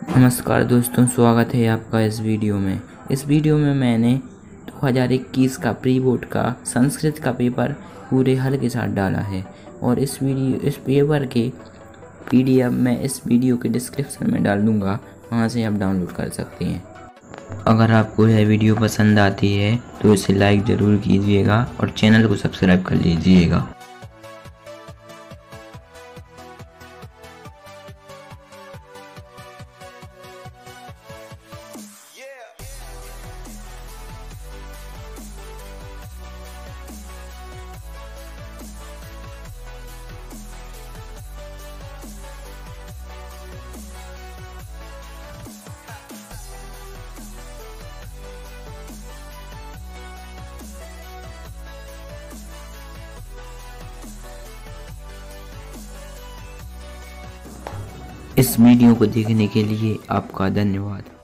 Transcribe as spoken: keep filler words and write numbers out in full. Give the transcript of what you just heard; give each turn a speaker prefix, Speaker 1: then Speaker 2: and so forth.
Speaker 1: नमस्कार दोस्तों, स्वागत है आपका इस वीडियो में। इस वीडियो में मैंने दो हज़ार इक्कीस का प्री बोर्ड का संस्कृत का पेपर पूरे हल के साथ डाला है और इस वीडियो इस पेपर के पीडीएफ मैं इस वीडियो के डिस्क्रिप्शन में डाल दूंगा, वहां से आप डाउनलोड कर सकते हैं। अगर आपको यह वीडियो पसंद आती है तो इसे लाइक ज़रूर कीजिएगा और चैनल को सब्सक्राइब कर लीजिएगा। इस वीडियो को देखने के लिए आपका धन्यवाद।